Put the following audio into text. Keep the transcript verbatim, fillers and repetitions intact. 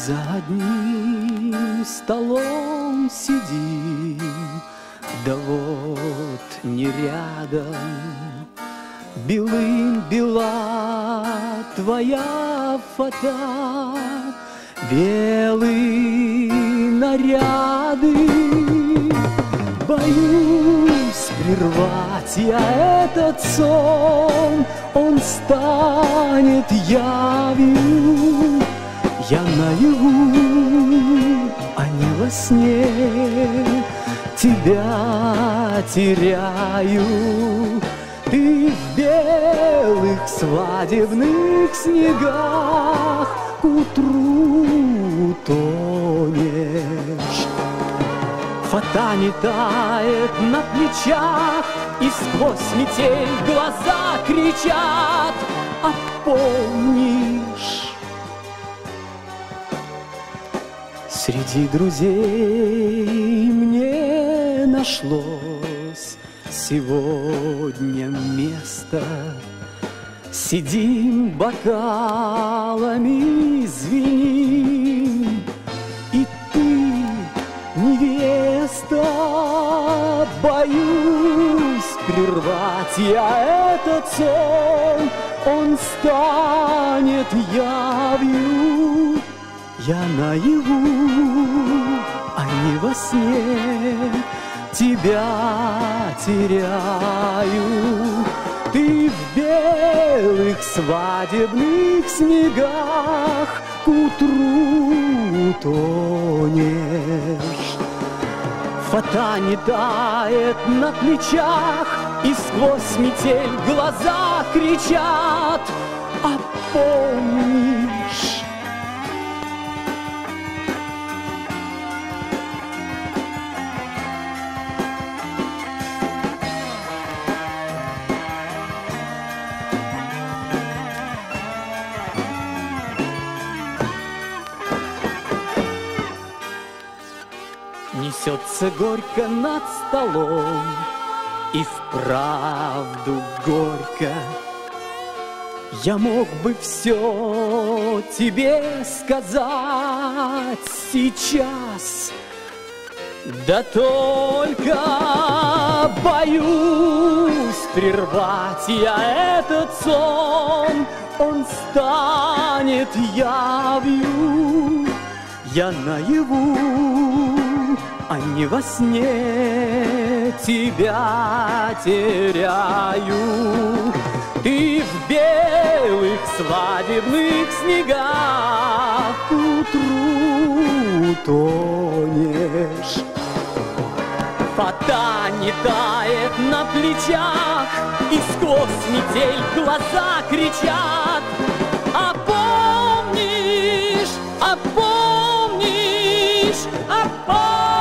за одним столом сидим, да вот не рядом. Белым бела твоя фата, белые наряды. Боюсь прервать я этот сон, он станет явью. Я наяву, а не во сне, тебя теряю. Ты в белых свадебных снегах к утру тонешь. Фата не тает на плечах, и сквозь метель глаза кричат: а помнишь? Среди друзей мне нашлось сегодня место. Сидим бокалами, звеним, и ты, невеста. Боюсь прервать я этот сон, он станет явью. Я наяву, а не во сне, тебя теряю. Ты в белых свадебных снегах к утру тонешь. Фата не тает на плечах, и сквозь метель глаза кричат: а помнишь? Несется горько над столом, и вправду горько. Я мог бы все тебе сказать сейчас, да только боюсь прервать я этот сон, он станет явью. Я наяву, а не во сне, тебя теряю. Ты в белых свадебных снегах к утру тонешь. Фата не тает на плечах, и сквозь метель глаза кричат: а помнишь, а помнишь, а помнишь?